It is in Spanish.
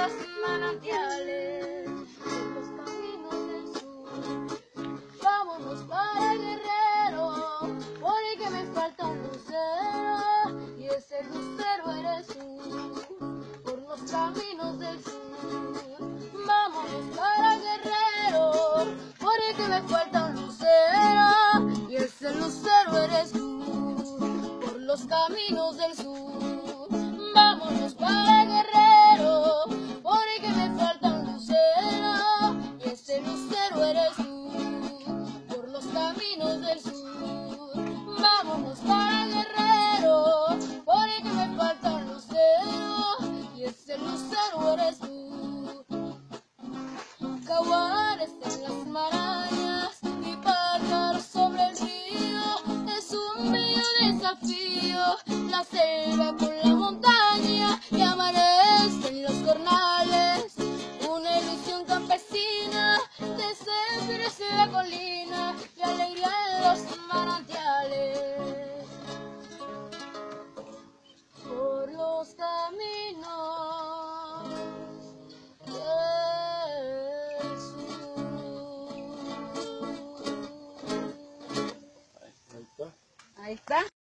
los manantiales, por los caminos del sur. Vámonos para Guerrero, porque me falta un lucero, y ese lucero eres tú, por los caminos del sur. Vámonos para Guerrero, porque me falta un lucero, y ese lucero eres tú, por los caminos del sur. Vámonos para Guerrero, porque me falta un lucero, y ese lucero eres tú, por los caminos del sur. Vámonos para Guerrero, porque me falta un lucero, y ese lucero eres tú. Jaguares en las marañas y pájaros sobre el río, es un bello desafío, la selva con la montaña, y amanece en los jornales, una ilusión campesina, de céspires en la colina, y alegría en los manantiales, por los caminos del sur. Ahí está. Ahí está.